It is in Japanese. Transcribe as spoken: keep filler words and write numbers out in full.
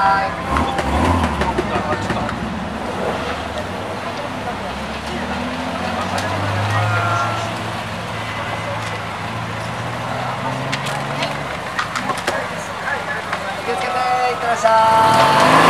さい。気をつけていってらっしゃい。